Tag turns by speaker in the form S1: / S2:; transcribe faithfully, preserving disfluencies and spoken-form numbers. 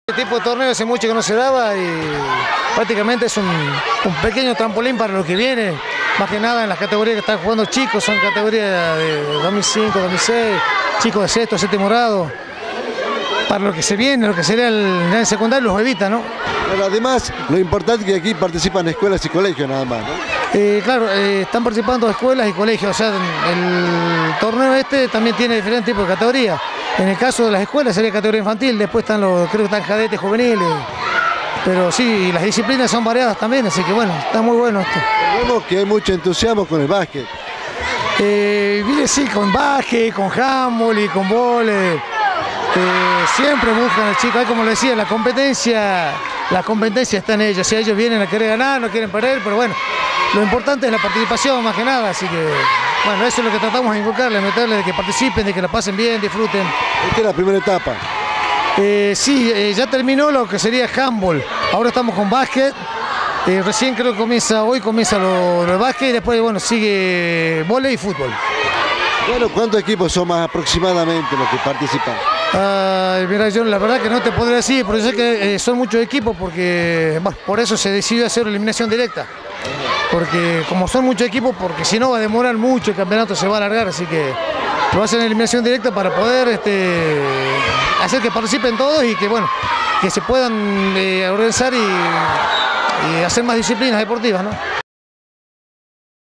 S1: Este tipo de torneo hace mucho que no se daba y prácticamente es un, un pequeño trampolín para lo que viene, más que nada en las categorías que están jugando chicos, son categorías de dos mil cinco, dos mil seis, chicos de sexto, séptimo grado, para lo que se viene, lo que sería el, el secundario los evita, ¿no?
S2: Pero además, lo importante es que aquí participan escuelas y colegios nada más, ¿no?
S1: Eh, claro, eh, están participando escuelas y colegios, o sea, el torneo este también tiene diferentes tipos de categorías. En el caso de las escuelas sería categoría infantil, después están los, creo que están cadetes juveniles, pero sí, las disciplinas son variadas también, así que bueno, está muy bueno esto.
S2: Vemos que hay mucho entusiasmo con el básquet.
S1: Eh, viene sí, con básquet, con handball y con vóley. Eh, siempre buscan al chico, ahí como le decía, la competencia, la competencia está en ellos, si ellos vienen a querer ganar, no quieren perder, pero bueno, lo importante es la participación más que nada, así que bueno, eso es lo que tratamos de inculcarles, meterles de que participen, de que la pasen bien, disfruten.
S2: Esta es la primera etapa.
S1: Eh, sí, eh, ya terminó lo que sería handball, ahora estamos con básquet, eh, recién creo que comienza, hoy comienza lo, lo de básquet y después bueno, sigue vóley y fútbol.
S2: Bueno, ¿cuántos equipos son más aproximadamente los que participan?
S1: Ay, mira, yo la verdad que no te podría decir, pero yo sé que eh, son muchos equipos porque, bueno, por eso se decidió hacer una eliminación directa. Porque como son muchos equipos, porque si no va a demorar mucho, el campeonato se va a alargar, así que lo hacen en eliminación directa para poder este, hacer que participen todos y que, bueno, que se puedan eh, organizar y, y hacer más disciplinas deportivas, ¿no?